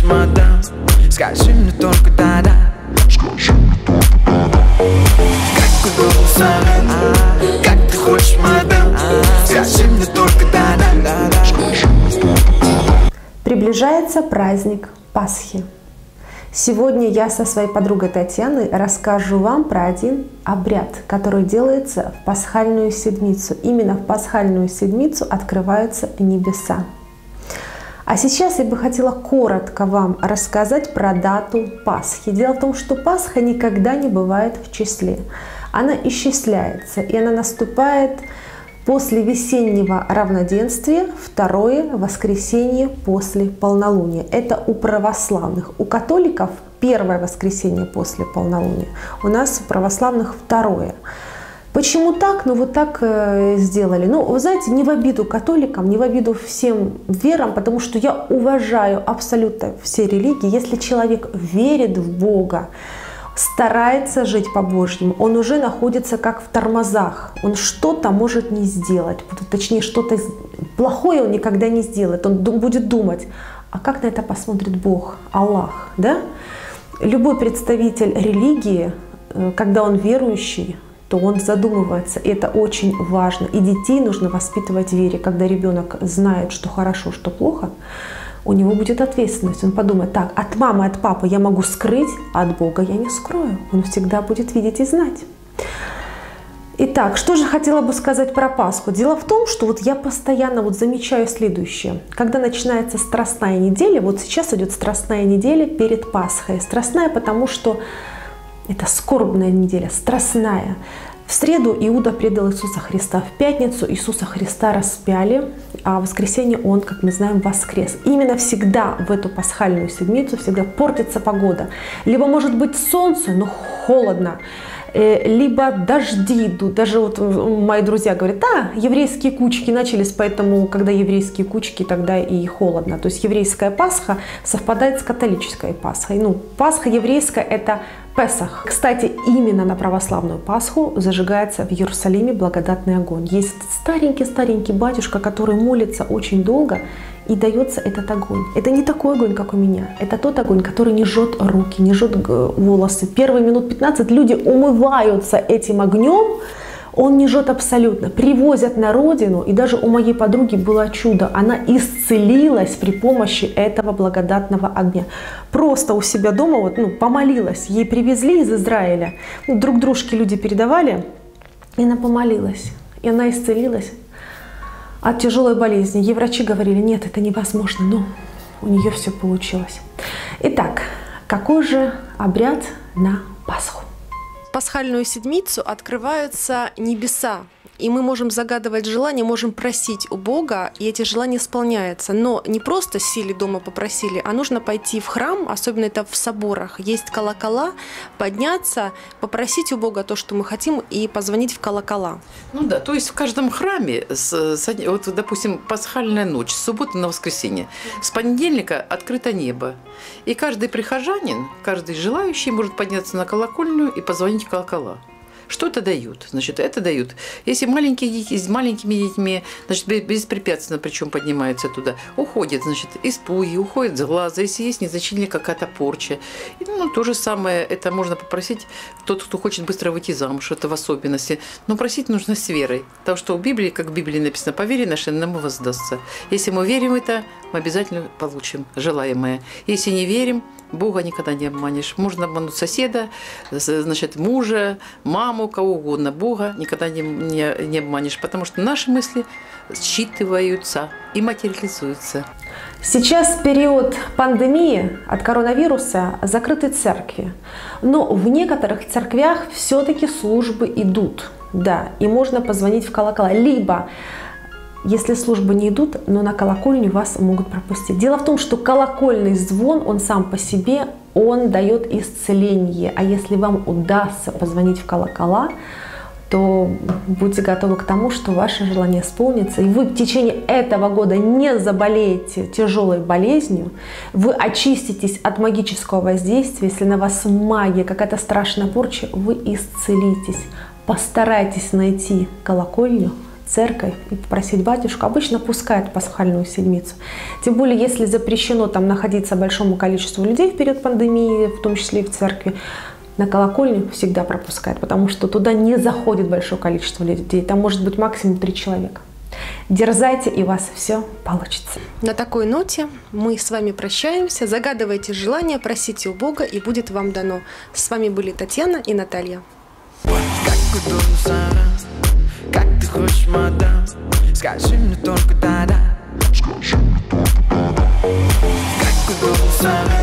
мадам, скажи мне только да-да. Как удобно самим, как ты хочешь, мадам, скажи мне только да-да. Приближается праздник Пасхи. Сегодня я со своей подругой Татьяной расскажу вам про один обряд, который делается в пасхальную седмицу. Именно в пасхальную седмицу открываются небеса. А сейчас я бы хотела коротко вам рассказать про дату Пасхи. Дело в том, что Пасха никогда не бывает в числе. Она исчисляется, и она наступает после весеннего равноденствия, второе воскресенье после полнолуния. Это у православных. У католиков первое воскресенье после полнолуния. У нас у православных второе. Почему так? Ну вот так сделали. Ну, вы знаете, не в обиду католикам, не в обиду всем верам, потому что я уважаю абсолютно все религии. Если человек верит в Бога, старается жить по-божьему, он уже находится как в тормозах. Он что-то может не сделать. Точнее, что-то плохое он никогда не сделает. Он будет думать, а как на это посмотрит Бог, Аллах, да? Любой представитель религии, когда он верующий, то он задумывается. И это очень важно. И детей нужно воспитывать в вере. Когда ребенок знает, что хорошо, что плохо, у него будет ответственность. Он подумает, так, от мамы, от папы я могу скрыть, а от Бога я не скрою. Он всегда будет видеть и знать. Итак, что же хотела бы сказать про Пасху? Дело в том, что вот я постоянно замечаю следующее. Когда начинается Страстная неделя, вот сейчас идет Страстная неделя перед Пасхой. Страстная, потому что это скорбная неделя, страстная. В среду Иуда предал Иисуса Христа, в пятницу Иисуса Христа распяли, а в воскресенье Он, как мы знаем, воскрес. И именно всегда в эту пасхальную седмицу всегда портится погода. Либо может быть солнце, но холодно, либо дожди идут. Даже вот мои друзья говорят, да, еврейские кучки начались, поэтому когда еврейские кучки, тогда и холодно. То есть еврейская Пасха совпадает с католической Пасхой. Ну, Пасха еврейская – это Песах. Кстати, именно на православную Пасху зажигается в Иерусалиме благодатный огонь. Есть старенький батюшка, который молится очень долго, и дается этот огонь. Это не такой огонь, как у меня. Это тот огонь, который не жжет руки, не жжет волосы. Первые минут 15 люди умываются этим огнем. Он не жжет абсолютно. Привозят на родину, и даже у моей подруги было чудо. Она исцелилась при помощи этого благодатного огня. Просто у себя дома помолилась. Ей привезли из Израиля. Друг дружке люди передавали, и она помолилась. И она исцелилась от тяжелой болезни. Ей врачи говорили, нет, это невозможно, но у нее все получилось. Итак, какой же обряд на Пасху? В пасхальную седмицу открываются небеса, и мы можем загадывать желания, можем просить у Бога, и эти желания исполняются. Но не просто сели дома попросили, а нужно пойти в храм, особенно это в соборах. Есть колокола, подняться, попросить у Бога то, что мы хотим, и позвонить в колокола. Ну да, то есть в каждом храме, вот, допустим, пасхальная ночь, с субботы на воскресенье, с понедельника открыто небо. И каждый прихожанин, каждый желающий может подняться на колокольню и позвонить в колокола. Что это дают? Значит, это дают. Если маленькие дети с маленькими детьми, значит, беспрепятственно, причем поднимаются туда, уходят, значит, испуги, уходят с глаза, если есть незначительная какая-то порча. И, то же самое, это можно попросить тот, кто хочет быстро выйти замуж, это в особенности. Но просить нужно с верой. Потому что в Библии, как в Библии написано, по вере нашей нам воздастся. Если мы верим в это, мы обязательно получим желаемое. Если не верим, Бога никогда не обманешь. Можно обмануть соседа, значит, мужа, маму, кого угодно. Бога никогда не обманешь, потому что наши мысли считываются и материализуются. Сейчас период пандемии от коронавируса, закрыты церкви. Но в некоторых церквях все-таки службы идут. Да, и можно позвонить в колокола. Либо если службы не идут, но на колокольню вас могут пропустить. Дело в том, что колокольный звон, он сам по себе, он дает исцеление. А если вам удастся позвонить в колокола, то будьте готовы к тому, что ваше желание исполнится, и вы в течение этого года не заболеете тяжелой болезнью, вы очиститесь от магического воздействия, если на вас магия, какая-то страшная порча, вы исцелитесь. Постарайтесь найти колокольню, церковь и попросить батюшку, обычно пускают пасхальную седмицу. Тем более, если запрещено там находиться большому количеству людей в период пандемии, в том числе и в церкви, на колокольню всегда пропускают, потому что туда не заходит большое количество людей. Там может быть максимум 3 человека. Дерзайте, и у вас все получится. На такой ноте мы с вами прощаемся. Загадывайте желания, просите у Бога, и будет вам дано. С вами были Татьяна и Наталья. Как удобно, Сара, как ты хочешь, мадам, скажи мне только да-да. Как удобно, Сара.